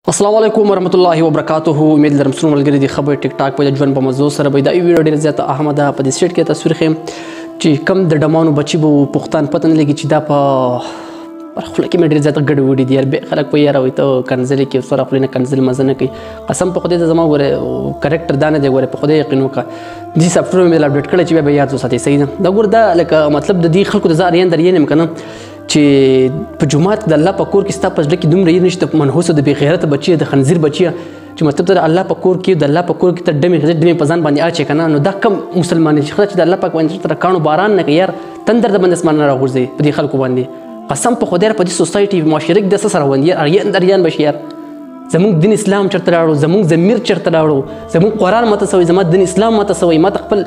السلام علیکم ورحمۃ اللہ وبرکاتہ. امید لرم څومره ملګري دي خبر ټیک ټاک په ژوند په موضوع سره به دا ویډیو ډېر زیات احمد په دې سټیټ کې تصویر خیم چې کم د ډمانو بچي به پښتون پته نه لګي چې دا په خپل کې مې ډېر زیات ګډ وډي دي یار به خلک په یاره وي ته کنځلې کې سره خپل نه کنځل مزه نه کوي. قسم په خدای ته زما ګوره کریکټر دا نه دی ګوره په خدای یقین وکړه دې سافټویر مې اپډیټ کړی چې بیا یاد وساتې صحیح ده. دا ګوره دا لکه مطلب د دې خلکو د زاریان درین هم کنه چې په جمعات د الله په کور کې ستا په زړه کې دومره یې نشته منحوسه د بې غیرته بچي د خنزیر بچي چې مطلب د الله په کور کې د الله په کور کې ته ډمې په ځان باندې اچې که نه نو دا کم مسلمان چې خدای چې د الله پاک باندې تر کاڼو باران نه کوي یار تندر د باندې اسمان نه راغورځوي په دې خلکو باندې قسم په خدای په دې سوسایټي معاشره کې داسې سره وندي یار اریان بشي یار زمونږ دین اسلام چېرته راوړو زمونږ ضمیر چېرته راوړو زمونږ قرآن ماته سوی زما دین اسلام ماته سوی ماته خپل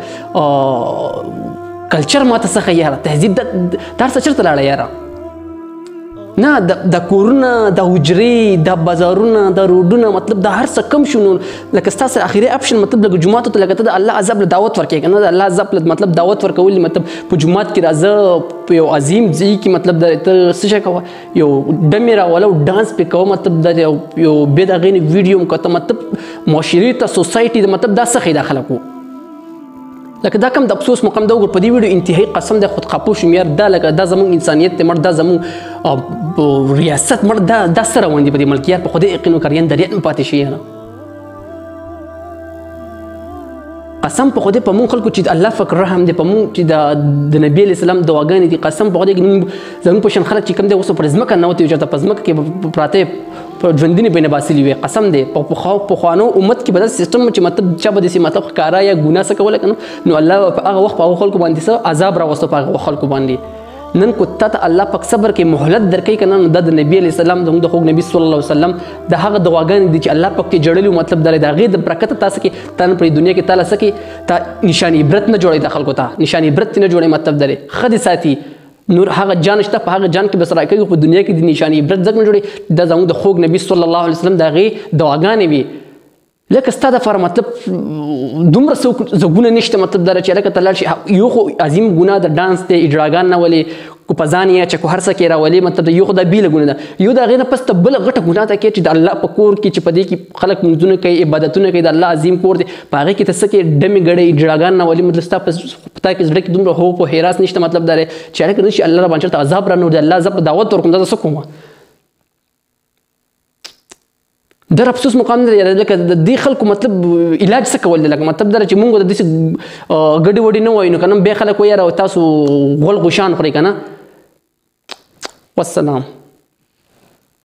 کلچر ماته څخه یاره تهذیب دا هر څه چېرته لاړه یاره نه د کورونه د حجرې د بازارونه د روډونه مطلب د هر څه کم شو نو لکه ستا سره اخري اپشن مطلب لکه جوماتو ته لکه ته د الله عذاب له دعوت ورکوې که نه د الله عذاب له مطلب دعوت ورکول مطلب په جومات کې راځه په یو عظیم ځای کې مطلب ته څه شی کوه یو ډمې راوله او ډانس پې کوه مطلب د یو بې د هغې نه ویډیو م کوه ته مطلب معاشرې ته سوسایټي مطلب دا څه ښیي دا خلکو لکه دا کم د افسوس مقام دا وګور په دې ویډیو انتهایی قسم دی خود خاپو شوم یار دا لکه دا زموږ انسانیت دی مړ دا زموږ ریاست مړ دا څه روان دي په دې ملک یار په خدای یقین وکړه یان دریان مې پاتې شي یاره قسم په خدای په مونږ خلکو چې الله فکر رحم دی په مونږ چې د نبي علیه السلام دعاګانې دي قسم په خدای زموږ په شان خلک چې کوم دی اوس پر ځمکه ننوتي چېرته په ځمکه کې پراته په ژوندینې بینه باسلي وي قسم دی په پخوانو امت کې به داسې سیسټم چې مطلب چا به داسې مطلب ښکاره یا ګناه څه کوله که نه نو الله په هغه وخت په هغو خلکو باندې څه عذاب راوسته په هغه خلکو باندې نن کو تا ته الله پاک صبر کې مهلت درکوي که نه نو دا د نبي علیه السلام زموږ د خوږ نبي صلی الله علیه وسلم د هغه دعاګانې دي چې الله پاک کې جړلي مطلب دا د هغې د برکته تاسو کې تا نن په دنیا کې تاله څه کې تا نشان عبرت نه جوړوي د خلکو ته نشان عبرت نه جوړوي مطلب دا دی ښه دې ساتي نور هغه جان شته په هغه جان کې به سره کوي په دنیا کې د نشان عبرت ځکه نه جوړوي دا زموږ د خوږ نبي صلی الله علیه وسلم د هغې دعاګانې وي لکه ستا دپاره مطلب دومره زګونه نشته مطلب دا چې لکه ته لاړ شي یو خو عظیم ګناه د ډانس دی اجراګان نه ولې کو په ځان یې چې کو هر څه کې راولې مطلب یو خو دا بیله ګناه ده یو د هغې نه پس ته بله غټه ګناه ته کوې چې د الله په کور کې چې په دې کې خلک لمونځونه کوي عبادتونه کوي د الله عظیم کور دی په هغې کې ته څه کوې ډمې ګډې اجراګان نه ولې مطلب ستا په تا کې زړه کې دومره هوپ او حراس نشته مطلب دا دی چې هلکه نه شي الله راباندې چېرته عذاب رانه د الله عذاب ته دعوت ورکوم دا څه کومه در افسوس مقام نه دی لکه د دې خلکو مطلب علاج څه کول دی لکه مطلب دا چې مونږ د داسې ګډې وډې نه وایو نو که نه بیا خلک وایي یاره تاسو غول غوشان خورئ که نه والسلام.